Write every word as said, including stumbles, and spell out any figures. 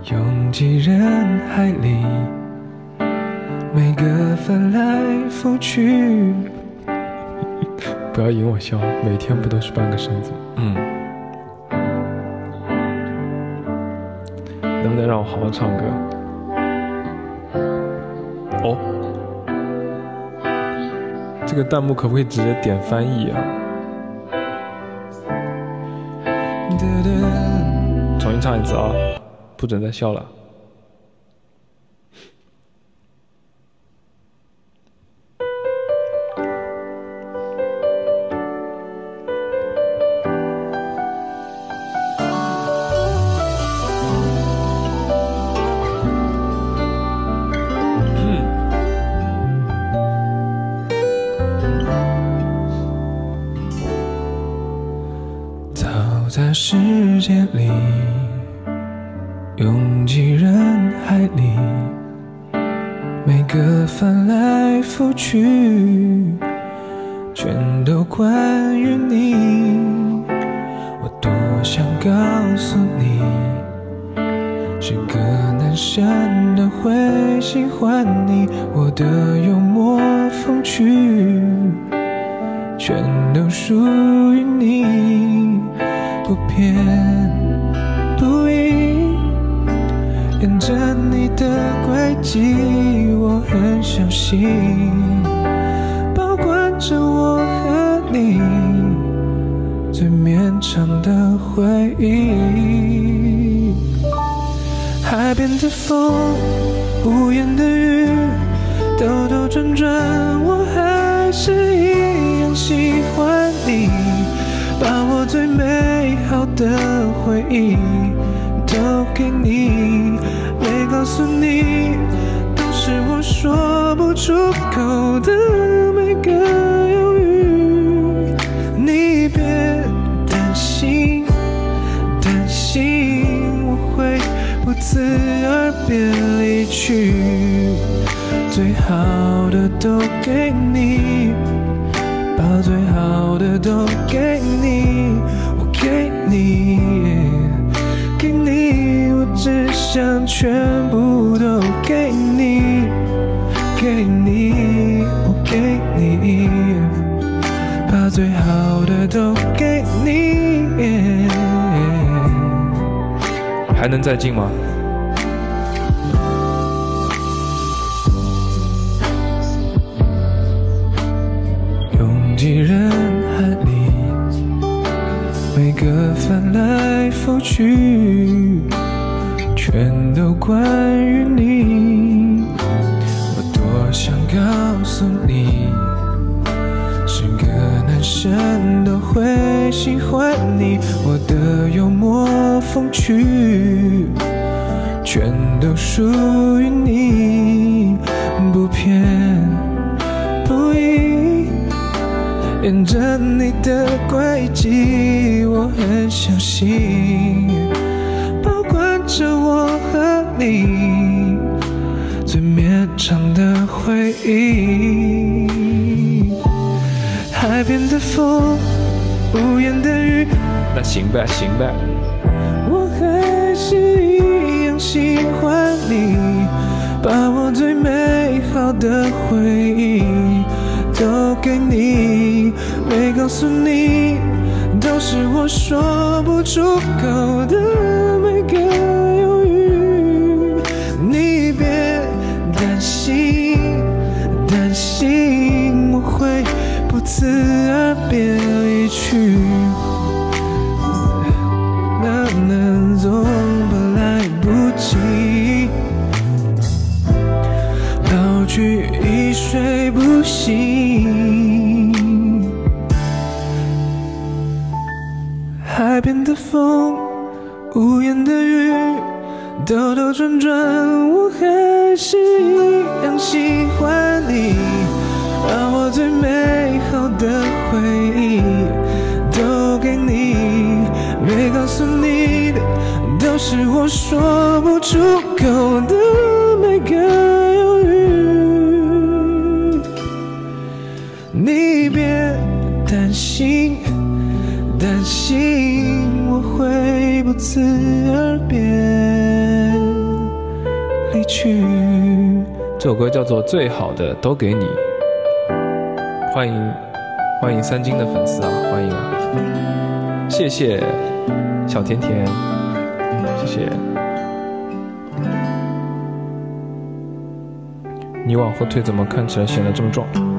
拥挤人海里，每个翻来覆去。不要引我笑，每天不都是半个身子？嗯，能不能让我好好唱歌？哦，这个弹幕可不可以直接点翻译啊？重新唱一次啊，不准再笑了。在世界里，拥挤人海里，每个翻来覆去，全都关于你。我多想告诉你，是个男生都会喜欢你，我的幽默风趣，全都属于你。不偏不倚，沿着你的轨迹，我很小心保管着我和你最绵长的回忆。海边的风，屋檐的雨，兜兜转转，我还是一样喜欢你，把我最美好的回忆都给你，没告诉你，都是我说不出口的每个犹豫。你别担心，担心我会不辞而别离去，最好的都给你，把最好的都给你，我给你，给你，我只想全部都给你，给你，我给你，把最好的都给你。还能再近吗？拥挤人海里，每个翻来覆去，全都关于你。我多想告诉你，是个男生都会喜欢你，我的幽默风趣，全都属于你，不偏不倚，沿着你的轨迹，我很小心保管着我和你最绵长的回忆。海边的风，屋檐的雨，那行呗行呗，我还是一样喜欢你，把我最美好的回忆都给你，没告诉你，都是我说不出口的每个犹豫。你别担心，担心我会不辞而别离去，那能总怕来不及，老去一睡不醒。海边的风，屋檐的雨，兜兜转转，我还是一样喜欢你，把我最美好的回忆都给你，没告诉你的，都是我说不出口的每个犹豫。你别担心，担心我会不辞而别。 去。这首歌叫做《最好的都给你》，欢迎欢迎三金的粉丝啊，欢迎啊！谢谢小甜甜，谢谢。你往后退怎么看起来显得这么壮？